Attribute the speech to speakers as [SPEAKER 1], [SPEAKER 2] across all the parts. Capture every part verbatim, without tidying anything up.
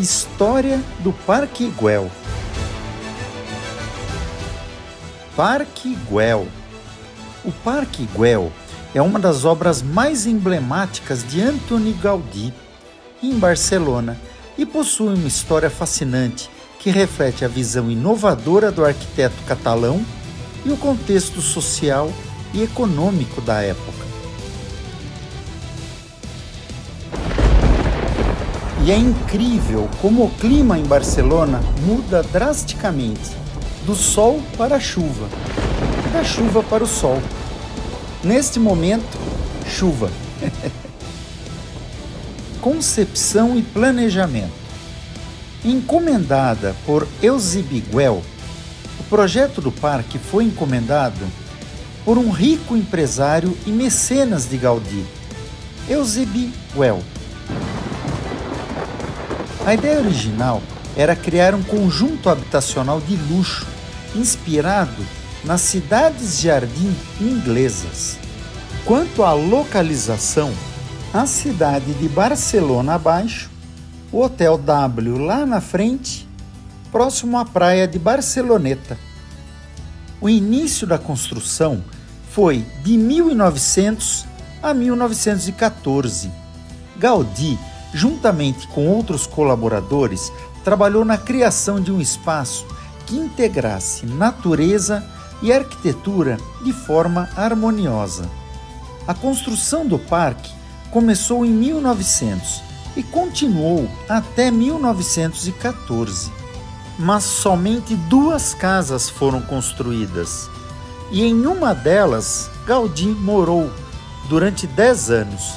[SPEAKER 1] História do Parque Güell. Parque Güell. O Parque Güell é uma das obras mais emblemáticas de Antoni Gaudí em Barcelona e possui uma história fascinante que reflete a visão inovadora do arquiteto catalão e o contexto social e econômico da época. E é incrível como o clima em Barcelona muda drasticamente, do sol para a chuva, da chuva para o sol. Neste momento, chuva. Concepção e planejamento. Encomendada por Eusebi Güell, o projeto do parque foi encomendado por um rico empresário e mecenas de Gaudí, Eusebi Güell. A ideia original era criar um conjunto habitacional de luxo, inspirado nas cidades-jardim inglesas. Quanto à localização, a cidade de Barcelona abaixo, o Hotel W lá na frente, próximo à praia de Barceloneta. O início da construção foi de mil e novecentos a mil novecentos e quatorze. Gaudí, juntamente com outros colaboradores, trabalhou na criação de um espaço que integrasse natureza e arquitetura de forma harmoniosa. A construção do parque começou em mil e novecentos e continuou até mil novecentos e quatorze. Mas somente duas casas foram construídas, e em uma delas Gaudí morou durante dez anos.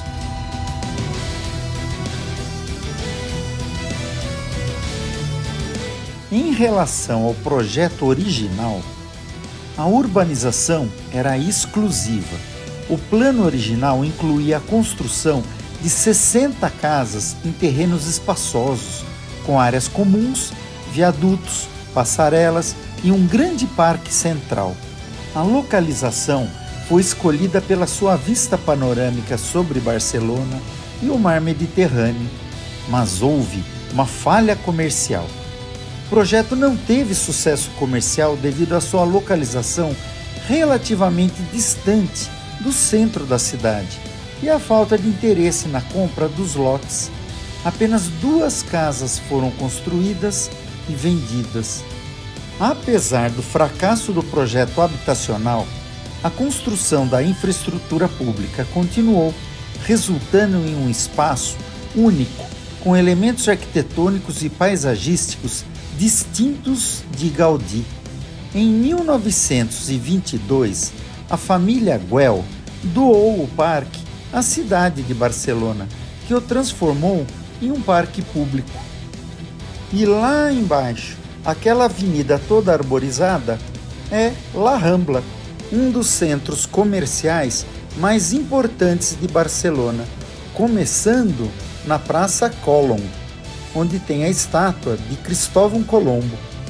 [SPEAKER 1] Em relação ao projeto original, a urbanização era exclusiva. O plano original incluía a construção de sessenta casas em terrenos espaçosos, com áreas comuns, viadutos, passarelas e um grande parque central. A localização foi escolhida pela sua vista panorâmica sobre Barcelona e o mar Mediterrâneo, mas houve uma falha comercial. O projeto não teve sucesso comercial devido à sua localização relativamente distante do centro da cidade e à falta de interesse na compra dos lotes. Apenas duas casas foram construídas e vendidas. Apesar do fracasso do projeto habitacional, a construção da infraestrutura pública continuou, resultando em um espaço único, com elementos arquitetônicos e paisagísticos distintos de Gaudí. Em mil novecentos e vinte e dois, a família Güell doou o parque à cidade de Barcelona, que o transformou em um parque público. E lá embaixo, aquela avenida toda arborizada é La Rambla, um dos centros comerciais mais importantes de Barcelona, começando na Praça Colom, onde tem a estátua de Cristóvão Colombo.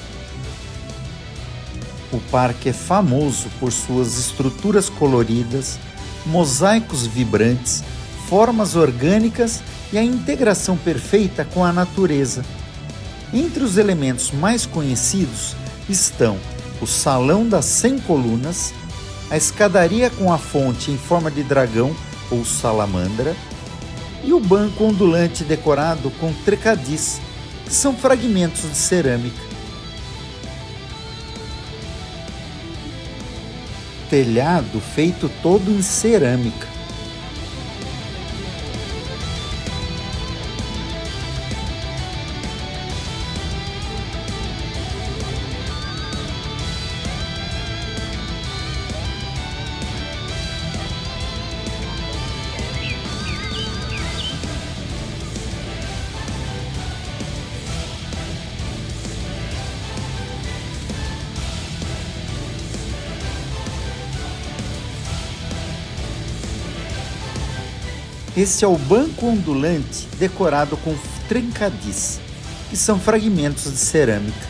[SPEAKER 1] O parque é famoso por suas estruturas coloridas, mosaicos vibrantes, formas orgânicas e a integração perfeita com a natureza. Entre os elementos mais conhecidos estão o Salão das Cem Colunas, a escadaria com a fonte em forma de dragão ou salamandra, e o banco ondulante decorado com trecadis, que são fragmentos de cerâmica. Telhado feito todo em cerâmica. Este é o banco ondulante decorado com trencadis, que são fragmentos de cerâmica.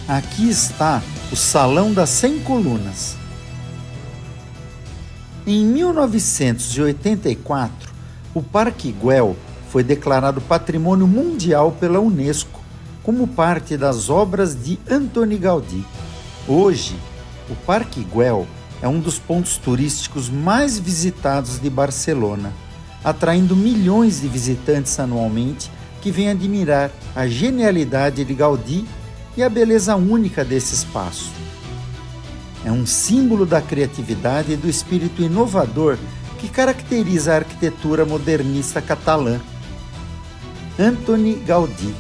[SPEAKER 1] Aqui está o Salão das Cem Colunas. Em mil novecentos e oitenta e quatro, o Parque Güell foi declarado Patrimônio Mundial pela Unesco, como parte das obras de Antoni Gaudí. Hoje, o Parque Güell é um dos pontos turísticos mais visitados de Barcelona, atraindo milhões de visitantes anualmente que vêm admirar a genialidade de Gaudí e a beleza única desse espaço. É um símbolo da criatividade e do espírito inovador que caracteriza a arquitetura modernista catalã. Antoni Gaudí.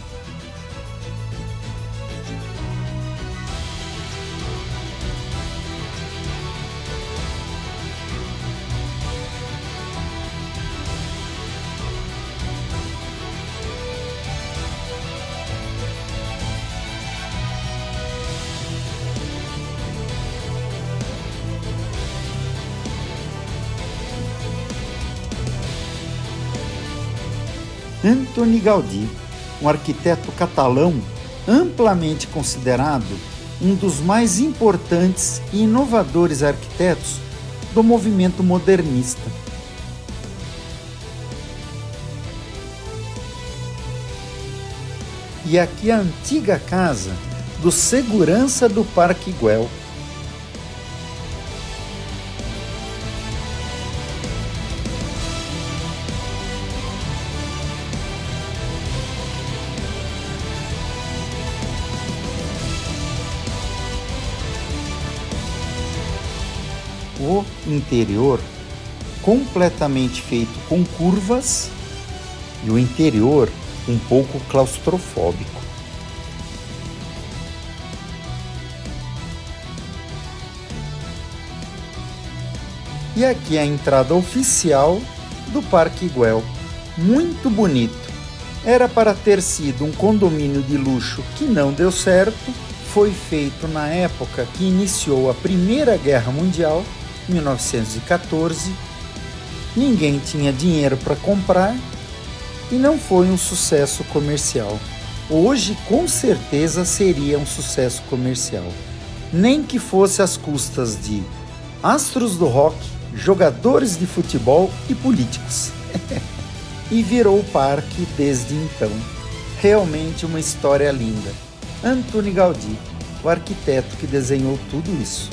[SPEAKER 1] Antoni Gaudí, um arquiteto catalão amplamente considerado um dos mais importantes e inovadores arquitetos do movimento modernista. E aqui a antiga casa do segurança do Parque Güell. O interior completamente feito com curvas e o interior um pouco claustrofóbico. E aqui a entrada oficial do Parque Güell, muito bonito. Era para ter sido um condomínio de luxo que não deu certo, foi feito na época que iniciou a Primeira Guerra Mundial, mil novecentos e quatorze, ninguém tinha dinheiro para comprar e não foi um sucesso comercial. Hoje, com certeza, seria um sucesso comercial, nem que fosse às custas de astros do rock, jogadores de futebol e políticos. E virou o parque desde então. Realmente uma história linda. Antoni Gaudí, o arquiteto que desenhou tudo isso.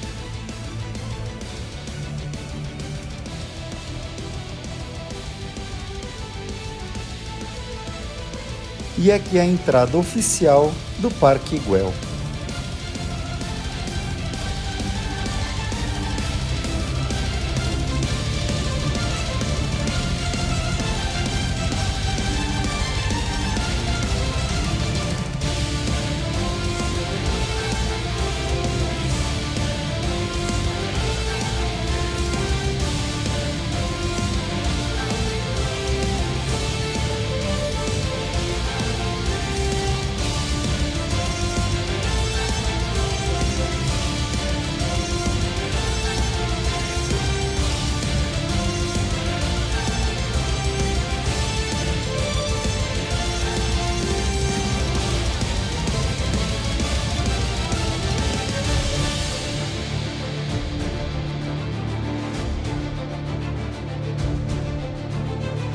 [SPEAKER 1] E aqui a entrada oficial do Parque Güell.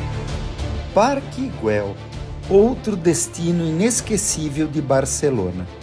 [SPEAKER 1] Parque Güell, outro destino inesquecível de Barcelona.